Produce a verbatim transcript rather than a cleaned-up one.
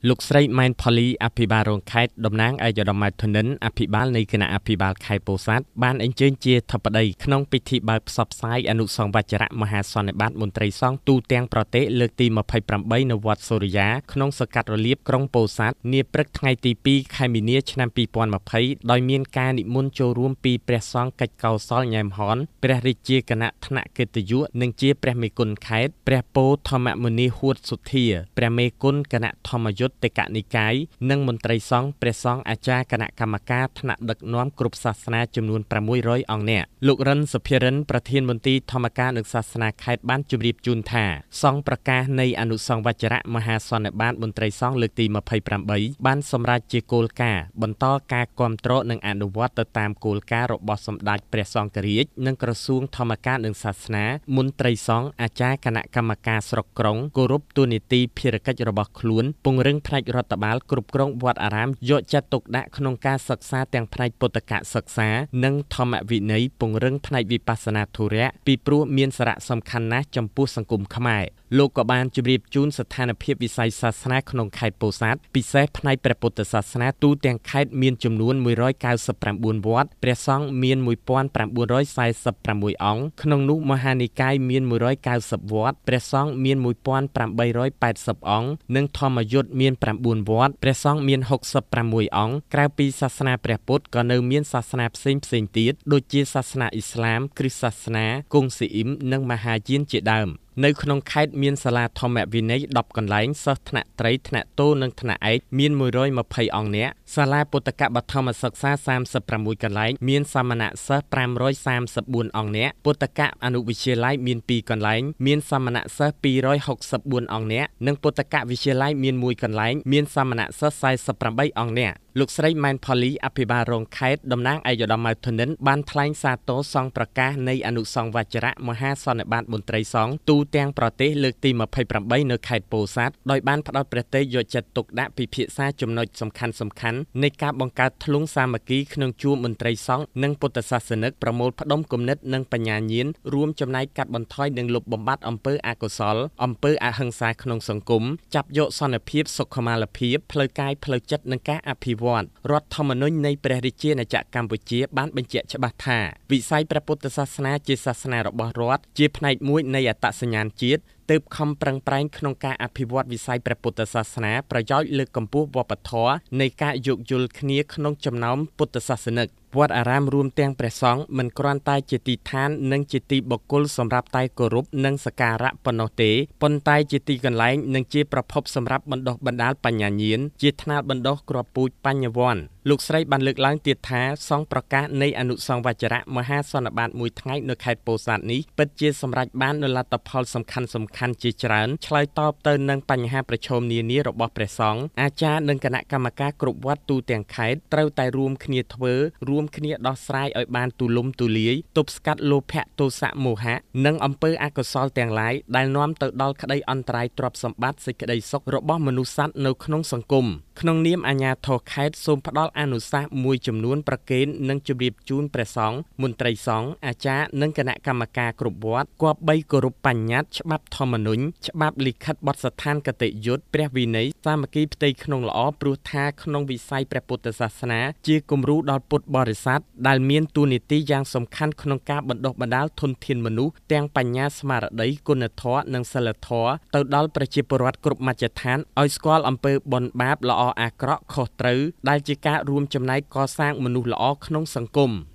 លោកស្រីម៉ែនផូលីអភិបាលរងខេត្តតំណាងឯកឧត្តមម៉ែធនិនអភិបាលនៃគណៈអភិបាលខេត្តពោធិ៍សាត់បានអញ្ជើញជាធិបតីក្នុងពិធីបើកផ្សព្វផ្សាយអនុសង្វចរៈមហាសន្និបាតមន្ត្រីសង្ឃទូទាំងប្រទេសលើកទីម្ភៃប្រាំបីនៅវត្តសូរិយាក្នុងសង្កាត់រលៀបក្រុងពោធិ៍សាត់នាព្រឹកថ្ងៃទីពីរខែមីនាឆ្នាំពីរពាន់ម្ភៃដោយមានការនិមន្តចូលរួមពីព្រះសង្ឃកិច្ចកោសលញ៉ែមហនព្រះរាជាគណៈថ្នាក់កិត្តិយសនិងជាព្រះមេគុណខេត្តព្រះពោធម្មមុនីហួតសុធាព្រះមេគុណគណៈធម្មយុត្តកនិកាយនិងមន្ត្រីសង្ឃព្រះសង្ឃអាចារ្យគណៈកម្មការថ្នាក់ដឹកនាំគ្រប់សាសនាចំនួនប្រាំមួយរយអង្គនាក់លោករិនសុភារិនប្រធានមន្ត្រីធម្មការនិងសាសនាខេត្តបានជម្រាបជូនថាសង្ឃប្រកាសនៃអនុសង្វចរៈមហាសន្និបាតមន្ត្រីសង្ឃលើកទីម្ភៃប្រាំបីបានសម្រេចជាគោលការណ៍បន្តការគាំទ្រនិងអនុវត្តទៅតាមគោលការណ៍របស់សម្ដេចព្រះសង្ឃរាជនិងក្រសួងធម្មការនិងសាសនាមន្ត្រីសង្ឃអាចារ្យគណៈកម្មការស្រុកក្រុងគោរពទូនីតិភារកិច្ចរបស់ខ្លួនពង្រឹងផ្នែករដ្ឋបាលគ្រប់គ្រងវត្តអារាមយកចិត្តទុកដាក់ក្នុងការសិក្សាទាំងផ្នែកពុទ្ធកសិក្សានិងធម្មវិន័យពង្រឹងផ្នែកវិបស្សនាធុរៈពីព្រោះមានសារៈសំខាន់ណាស់ចំពោះសង្គមខ្មែរលោកក៏បានជម្រាបជូនស្ថានភាពវិស័យសាសនាក្នុងខេត្តពោធិ៍សាត់ពិសេសផ្នែកព្រះពុទ្ធសាសនាទូទាំងខេត្តមានចំនួនមួយរយកៅសិបប្រាំបួនវត្តព្រះសង្ឃមានមួយពាន់ប្រាំបួនរយសែសិបប្រាំមួយអង្គក្នុងនោះមហានិកាយមានមួយរយកៅសិបវត្តព្រះសង្ឃមានមួយពាន់ប្រាំបីរយប៉ែតសិបអង្គនិងធម្មយុត្តមានប្រាំបួនវត្តព្រះសង្ឃមានហុកសិបប្រាំមួយអង្គក្រៅពីសាសនាព្រះពុទ្ធក៏នៅមានសាសនាផ្សេងផ្សេងទៀតដូចជាសាសនាអ៊ីស្លាមគ្រិស្តសាសនាគង់ស៊ីអ៊ីមនិងមហាយានជាដើមនៅក្នុងខេត្តមានសាលាធម្មវិន័យដប់កន្លែងសិស្សថ្នាក់ត្រីថ្នាក់តូនិងថ្នាក់ឯកមានមួយរយម្ភៃអង្គនាក់សាលាពុទ្ធកបឋមសិក្សាសាមសិបប្រាំមួយកន្លែងមានសាមណសិស្សប្រាំរយសាមសិបបួនអង្គនាក់ពុទ្ធកអនុវិទ្យាល័យមានពីរកន្លែងមានសាមណសិស្សពីររយហុកសិបបួនអង្គនាក់និងពុទ្ធកវិទ្យាល័យមានមួយកន្លែងមានសាមណសិស្សសែសិបប្រាំបីអង្គនាក់លោកស្រីម៉ែនផូលីអភិបាលរងខេត្តតំណាងឯកឧត្តមម៉ៅធនិនបានថ្លែងសារទរសង្ឃប្រកាសនៃអនុសង្វចរៈមហាសន្និបាតមន្ត្រីសង្ឃទូទាំងប្រទេសលើកទីម្ភៃប្រាំបីនៅខេត្តពោធិ៍សាត់ដោយបានផ្ដោតព្រះទេយកចិត្តទុកដាក់ពិភាក្សាចំណុចសំខាន់សំខាន់នៃការបង្កើតធ្លុងសាមគ្គីក្នុងជួរមន្ត្រីសង្ឃនិងពុទ្ធសាសនិកប្រមូលផ្ដុំគំនិតនិងបញ្ញាញាណរួមចំណែកកាត់បន្ថយនិងលុបបំបាត់អំពើអកុសលអំពើអហិង្សាក្នុងសង្គមចាប់យកសន្តិភាពសុខុមាលភាពផ្លូវកាយផ្លូវចិត្តនិងការអភិវឌ្ឍរដ្ឋធម្មនុញ្ញនៃព្រះរាជាណាចក្រកម្ពុជាបានបញ្ជាក់ច្បាស់ថាវិស័យព្រះពុទ្ធសាសនាជាសាសនារបស់រដ្ឋជាផ្នែកមួយនៃអត្តសញ្ញាណជាតិទើបខំប្រឹងប្រែងក្នុងការអភិវឌ្ឍវិស័យព្រះពុទ្ធសាសនាប្រយោជន៍លើកកម្ពស់វប្បធម៌នៃការយោគយល់គ្នាក្នុងចំណោមពុទ្ធសាសនិកវត្តអារាមរួមទាំងព្រះសង្ឃមិនគ្រាន់តែជាទីឋាននិងជាទីបុគ្គលសម្រាប់តែគោរពនិងសក្ការៈប៉ុណ្ណោះទេប៉ុន្តែជាទីកន្លែងនិងជាប្រភពសម្រាប់បណ្ដុះបណ្ដាលបញ្ញាញាណជាថ្នាលបណ្ដុះគ្រាប់ពូជបញ្ញវន្តលោកស្រីបានលើកឡើងទៀតថាសង្ឃប្រកាសនៃអនុសង្វចរៈមហាសន្និបាតមួយថ្ងៃនៅខេត្តពោធិ៍សាត់នេះពិតជាសម្រេចបាននូវលទ្ធផលសំខាន់សំខាន់ជាច្រើនឆ្លើយតបទៅនឹងបញ្ហាប្រឈមនានារបស់ព្រះសង្ឃអាចារ្យនិងគណៈកម្មការគ្រប់វត្តទូទាំងខេត្តត្រូវតែរួមគ្នាធ្វើរួមគ្នាដោះស្រាយឲ្យបានទូលំទូលាយទប់ស្កាត់លោភៈទោសៈមោហៈនិងអំពើអកុសលទាំងឡាយដែលនាំទៅដល់ក្តីអន្តរាយទ្រព្យសម្បត្តិសេចក្តីសុខរបស់មនុស្សសត្វនៅក្នុងសង្គមក្នុងនាមអាជ្ញាធរខេត្តសូមផ្ដល់អនុសាសន៍មួយចំនួនប្រកេននិងជម្រាបជូនព្រះសង្ឃមន្ត្រីសង្ឃអាចារ្យនិងគណៈកម្មការគ្រប់វត្តគប្បីគោរពបញ្ញត្តិច្បាប់ធម្មនុញ្ញច្បាប់លិខិតបទដ្ឋានគតិយុត្តព្រះវិន័យសាមគ្គីផ្ទៃក្នុងល្អព្រោះថាក្នុងវិស័យព្រះពុទ្ធសាសនាជាគំរូដល់ពុទ្ធបរិស័ទដែលមានតួនាទីយ៉ាងសំខាន់ក្នុងការបណ្ដុះបណ្ដាលធនធានមនុស្សទាំងបញ្ញាស្មារតីគុណធម៌និងសីលធម៌ទៅដល់ប្រជាពលរដ្ឋគ្រប់មជ្ឈដ្ឋានឲ្យស្គាល់អំពើបុណ្យបាបល្អអាក្រក់ខុសត្រូវដែលជាការរួមចំណែកកសាងមនុស្សល្អក្នុងសង្គម